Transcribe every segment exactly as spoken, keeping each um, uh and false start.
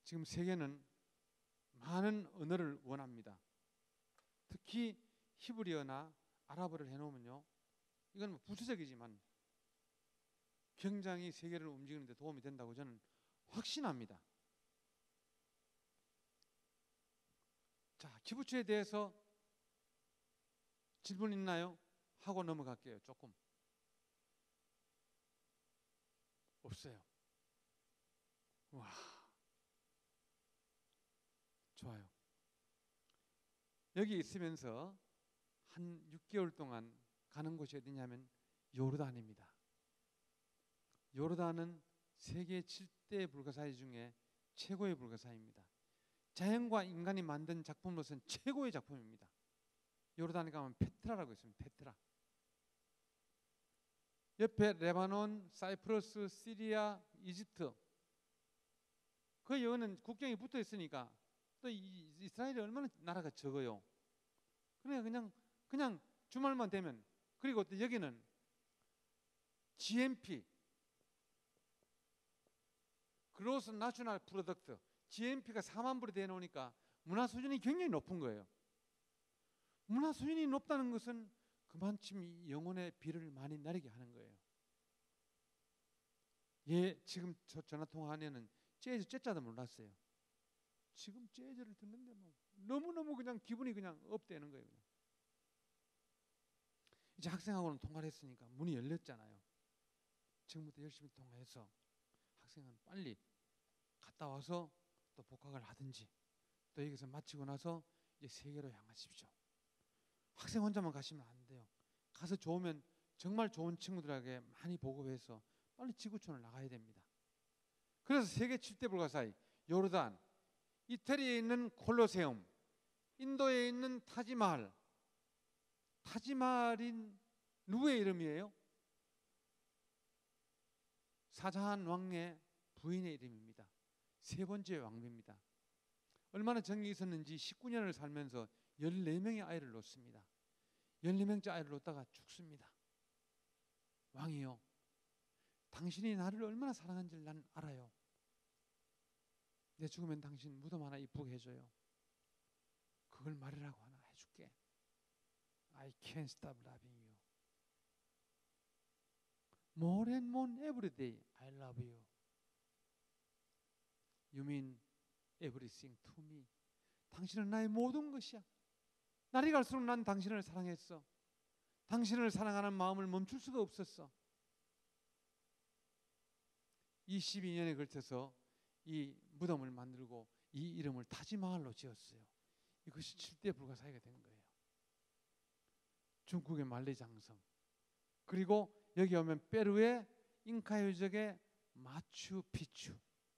지금 세계는 많은 언어를 원합니다. 특히 히브리어나 아랍어를 해놓으면요, 이건 부수적이지만 굉장히 세계를 움직이는 데 도움이 된다고 저는 확신합니다. 자, 기부처에 대해서 질문 있나요? 하고 넘어갈게요. 조금. 없어요. 와, 좋아요. 여기 있으면서 한 육 개월 동안 가는 곳이 어디냐면 요르단입니다. 요르단은 세계 칠 대 불가사의 중에 최고의 불가사입니다. 자연과 인간이 만든 작품으로서는 최고의 작품입니다. 요르단에 가면 페트라라고 있습니다. 페트라. 옆에 레바논, 사이프러스, 시리아, 이집트. 그 여는 국경이 붙어 있으니까 또 이스라엘이 얼마나 나라가 적어요. 그러니까 그냥 그냥 주말만 되면, 그리고 또 여기는 지엠피, 그로스 나셔널 프로덕트, 지엠피가 사만 불이 돼 놓으니까 문화 수준이 굉장히 높은 거예요. 문화 수준이 높다는 것은 그만큼 영혼의 비를 많이 내리게 하는 거예요. 예, 지금 저 전화 통화하는 재즈 째짜도 몰랐어요. 지금 재즈를 듣는데 뭐 너무너무 그냥 기분이 그냥 업되는 거예요. 그냥. 이제 학생하고는 통화를 했으니까 문이 열렸잖아요. 지금부터 열심히 통화해서 학생은 빨리 갔다 와서 또 복학을 하든지, 또 여기서 마치고 나서 이제 세계로 향하십시오. 학생 혼자만 가시면 안 돼요. 가서 좋으면 정말 좋은 친구들에게 많이 보급해서 빨리 지구촌을 나가야 됩니다. 그래서 세계 칠 대 불가사의 요르단, 이태리에 있는 콜로세움, 인도에 있는 타지마할. 타지마할인 누구의 이름이에요? 사자한 왕의 부인의 이름입니다. 세 번째 왕비입니다. 얼마나 정이 있었는지 십구 년을 살면서 열네 명의 아이를 놓습니다. 열네 명째 아이를 놓다가 죽습니다. 왕이요, 당신이 나를 얼마나 사랑한지를 난 알아요. 내 죽으면 당신 무덤 하나 이쁘게 해줘요. 그걸 말하라고 하나 해줄게. I can't stop loving you. More and more every day I love you. You mean everything to me. 당신은 나의 모든 것이야. 날이 갈수록 난 당신을 사랑했어. 당신을 사랑하는 마음을 멈출 수가 없었어. 이십이 년에 걸쳐서 이 무덤을 만들고 이 이름을 타지마할로 지었어요. 이것이 칠 대 불가사의가 된 거예요. 중국의 만리장성, 그리고 여기 오면 페루의 잉카 유적의 마추픽추,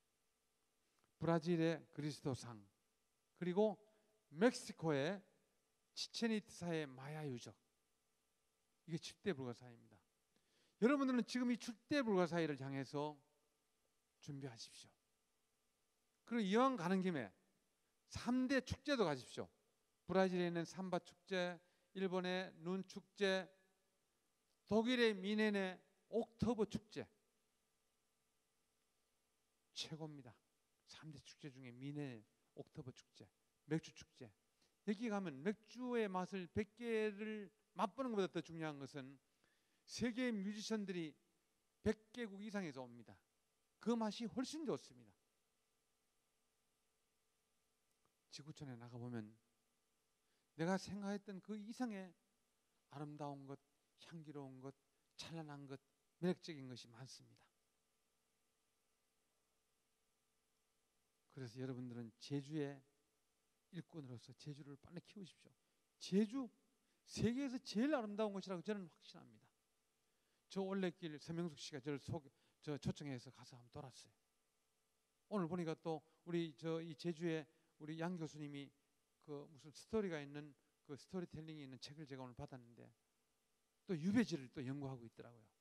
브라질의 그리스도상, 그리고 멕시코의 치첸이트사의 마야 유적. 이게 칠 대 불가사의입니다. 여러분들은 지금 이 칠 대 불가사의를 향해서 준비하십시오. 그리고 이왕 가는 김에 삼 대 축제도 가십시오. 브라질에 있는 삼바 축제, 일본의 눈 축제, 독일의 미넨의 옥토버 축제. 최고입니다. 삼 대 축제 중에 미넨의 옥토버 축제, 맥주 축제. 여기 가면 맥주의 맛을 백 개를 맛보는 것보다 더 중요한 것은 세계 뮤지션들이 백 개국 이상에서 옵니다. 그 맛이 훨씬 좋습니다. 지구촌에 나가보면 내가 생각했던 그 이상의 아름다운 것, 향기로운 것, 찬란한 것, 매력적인 것이 많습니다. 그래서 여러분들은 제주의 일꾼으로서 제주를 빨리 키우십시오. 제주, 세계에서 제일 아름다운 곳이라고 저는 확신합니다. 저 올레길 서명숙 씨가 저를 소, 저 초청해서 가서 한번 돌았어요. 오늘 보니까 또 우리 저 이 제주에 우리 양 교수님이 그 무슨 스토리가 있는 그 스토리텔링이 있는 책을 제가 오늘 받았는데 또 유배지를 또 연구하고 있더라고요.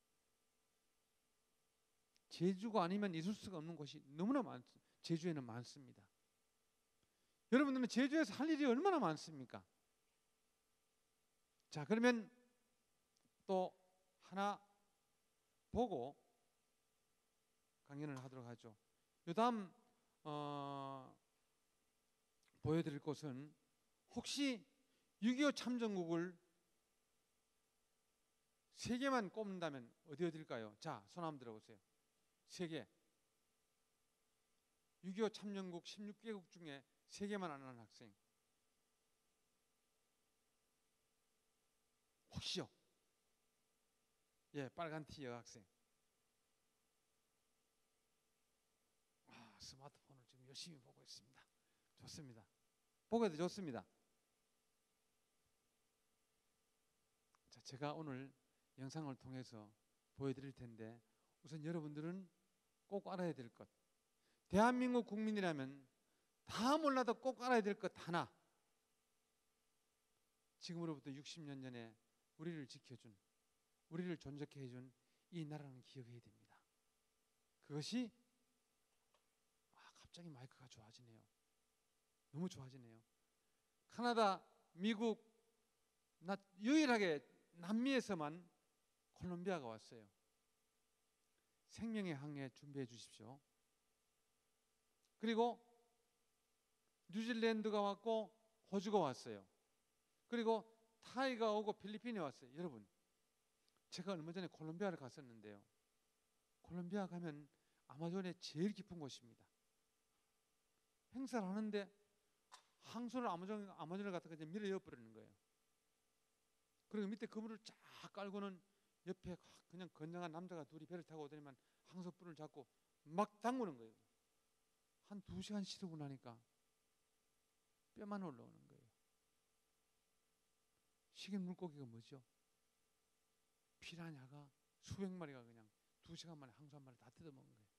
제주가 아니면 있을 수가 없는 곳이 너무나 많, 제주에는 많습니다. 여러분들은 제주에서 할 일이 얼마나 많습니까? 자, 그러면 또 하나 보고 강연을 하도록 하죠. 요담 어, 보여드릴 것은 혹시 육이오 참전국을 세 개만 꼽는다면 어디 어딜까요? 자, 손 한번 들어보세요. 세 개. 육이오 참전국 십육 개국 중에 세 개만 아는 학생. 혹시요? 예, 빨간 티 여학생. 아, 스마트폰을 지금 열심히 보고 있습니다. 좋습니다. 보고도 좋습니다. 자, 제가 오늘 영상을 통해서 보여드릴 텐데 우선 여러분들은 꼭 알아야 될 것, 대한민국 국민이라면 다 몰라도 꼭 알아야 될 것 하나, 지금으로부터 육십 년 전에 우리를 지켜준, 우리를 존재케 해준 이 나라는 기억해야 됩니다. 그것이, 아, 갑자기 마이크가 좋아지네요. 너무 좋아지네요. 카나다, 미국, 나 유일하게 남미에서만 콜롬비아가 왔어요. 생명의 항해 준비해 주십시오. 그리고 뉴질랜드가 왔고 호주가 왔어요. 그리고 타이가 오고 필리핀이 왔어요. 여러분, 제가 얼마 전에 콜롬비아를 갔었는데요. 콜롬비아 가면 아마존의 제일 깊은 곳입니다. 행사를 하는데 항소를 아마존, 아마존을 갖다가 이제 밀어 넣어버리는 거예요. 그리고 밑에 그물을 쫙 깔고는 옆에 그냥 건장한 남자가 둘이 배를 타고 오더니만 항소불을 잡고 막 담그는 거예요. 한 두 시간 시르고 나니까 뼈만 올라오는 거예요. 식인 물고기가 뭐죠? 피라냐가 수백 마리가 그냥 두 시간 만에 항소 한 마리 다 뜯어먹은 거예요.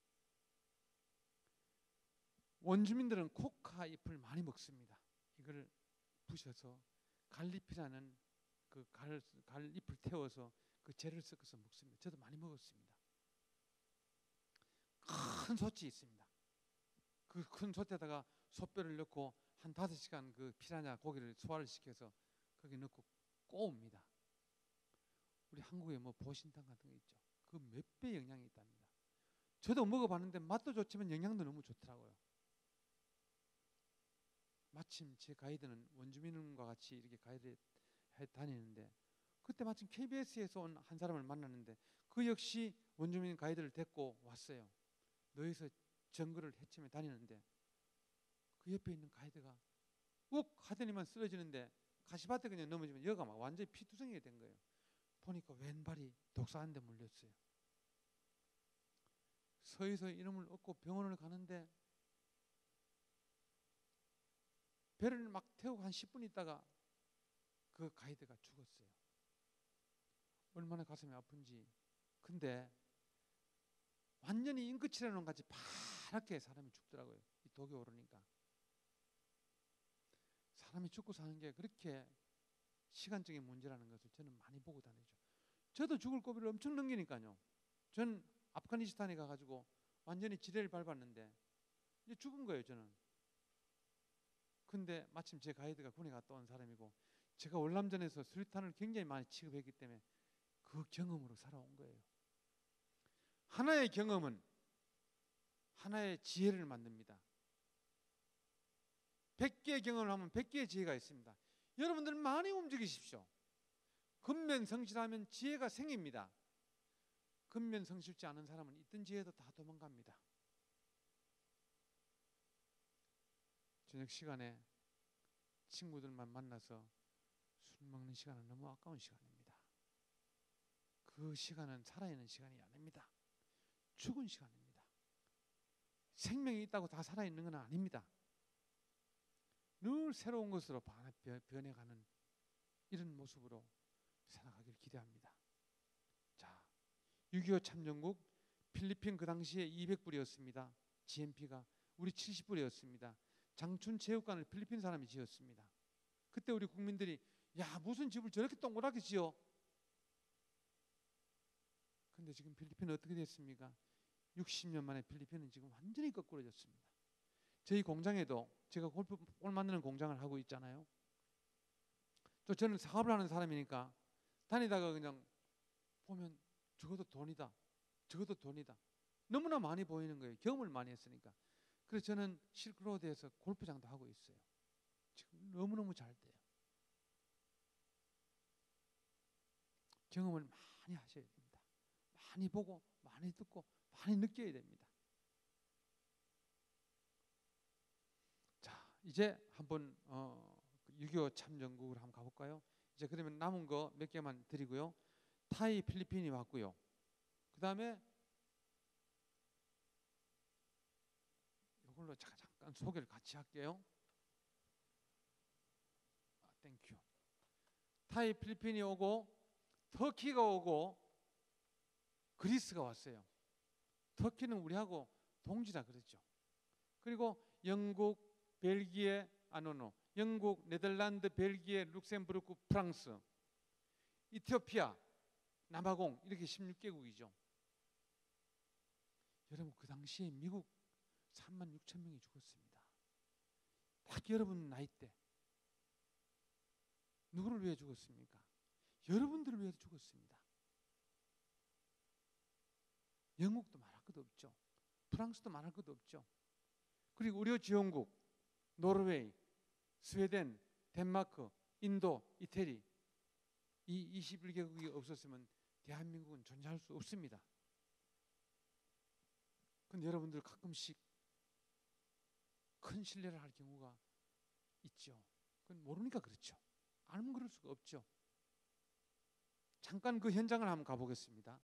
원주민들은 코카 잎을 많이 먹습니다. 이걸 부셔서 갈잎이라는 그 갈, 갈잎을 태워서 그 재를 섞어서 먹습니다. 저도 많이 먹었습니다. 큰 솥이 있습니다. 그 큰 솥에다가 솥뼈를 넣고 한 다섯 시간 그 피라냐 고기를 소화를 시켜서 거기 넣고 꼬웁니다. 우리 한국에 뭐 보신탕 같은 거 있죠. 그 몇 배 영양이 있답니다. 저도 먹어봤는데 맛도 좋지만 영양도 너무 좋더라고요. 마침 제 가이드는 원주민과 같이 이렇게 가이드 해 다니는데 그때 마침 케이비에스에서 온 한 사람을 만났는데 그 역시 원주민 가이드를 데리고 왔어요. 너에서 정글을 헤치며 다니는데 그 옆에 있는 가이드가 욱 하더니만 쓰러지는데 가시밭에 그냥 넘어지면 여가 막 완전히 피투성이가 된 거예요. 보니까 왼발이 독사한 데 물렸어요. 서에서 이놈을 얻고 병원을 가는데 배를 막 태우고 한 십 분 있다가 그 가이드가 죽었어요. 얼마나 가슴이 아픈지. 근데 완전히 잉크칠해놓은 같이 파랗게 사람이 죽더라고요. 이 독이 오르니까. 사람이 죽고 사는 게 그렇게 시간적인 문제라는 것을 저는 많이 보고 다니죠. 저도 죽을 고비를 엄청 넘기니까요. 전 아프가니스탄에 가가지고 완전히 지뢰를 밟았는데 이제 죽은 거예요, 저는. 근데 마침 제 가이드가 군에 갔다 온 사람이고 제가 월남전에서 수류탄을 굉장히 많이 취급했기 때문에 그 경험으로 살아온 거예요. 하나의 경험은 하나의 지혜를 만듭니다. 백 개의 경험을 하면 백 개의 지혜가 있습니다. 여러분들 많이 움직이십시오. 근면성실하면 지혜가 생깁니다. 근면성실지 않은 사람은 있던 지혜도 다 도망갑니다. 저녁 시간에 친구들만 만나서 술 먹는 시간은 너무 아까운 시간입니다. 그 시간은 살아있는 시간이 아닙니다. 죽은 시간입니다. 생명이 있다고 다 살아있는 건 아닙니다. 늘 새로운 것으로 변해가는 이런 모습으로 살아가길 기대합니다. 자, 육이오 참전국 필리핀 그 당시에 이백 불이었습니다. 지엠피가 우리 칠십 불이었습니다. 장춘 체육관을 필리핀 사람이 지었습니다. 그때 우리 국민들이 야 무슨 집을 저렇게 동그랗게 지어? 근데 지금 필리핀은 어떻게 됐습니까? 육십 년 만에 필리핀은 지금 완전히 거꾸로졌습니다. 저희 공장에도 제가 골프 볼 만드는 공장을 하고 있잖아요. 또 저는 사업을 하는 사람이니까 다니다가 그냥 보면 저것도 돈이다, 저것도 돈이다. 너무나 많이 보이는 거예요. 경험을 많이 했으니까. 그래서 저는 실크로드에서 골프장도 하고 있어요. 지금 너무너무 잘 돼요. 경험을 많이 하셔야 됩니다. 많이 보고 많이 듣고 많이 느껴야 됩니다. 자, 이제 한번 어, 유교 참전국으로 한번 가볼까요? 이제 그러면 남은 거 몇 개만 드리고요. 타이, 필리핀이 왔고요. 그 다음에 이걸로 잠깐 소개를 같이 할게요. 아, 땡큐. 타이, 필리핀이 오고 터키가 오고 그리스가 왔어요. 터키는 우리하고 동지라 그랬죠. 그리고 영국, 벨기에, 아노노, 영국, 네덜란드, 벨기에, 룩셈부르크, 프랑스, 이티오피아, 남아공 이렇게 십육 개국이죠. 여러분 그 당시에 미국 삼만 육천 명이 죽었습니다. 딱 여러분 나이 때 누구를 위해 죽었습니까? 여러분들을 위해서 죽었습니다. 영국도 말할 것도 없죠. 프랑스도 말할 것도 없죠. 그리고 의료 지원국 노르웨이, 스웨덴, 덴마크, 인도, 이태리 이 이십일 개국이 없었으면 대한민국은 존재할 수 없습니다. 근데 여러분들 가끔씩 큰 신뢰를 할 경우가 있죠. 그건 모르니까 그렇죠. 알면 그럴 수가 없죠. 잠깐 그 현장을 한번 가보겠습니다.